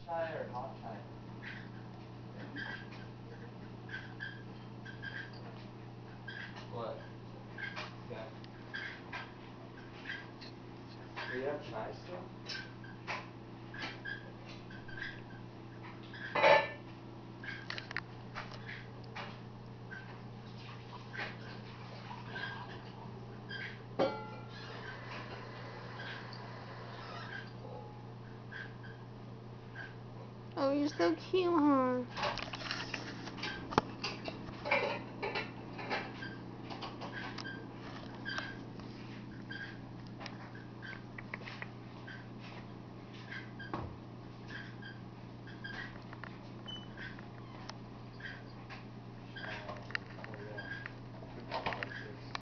chai or hot chai? What? Yeah. Do you have chai still? Oh, you're so cute, huh?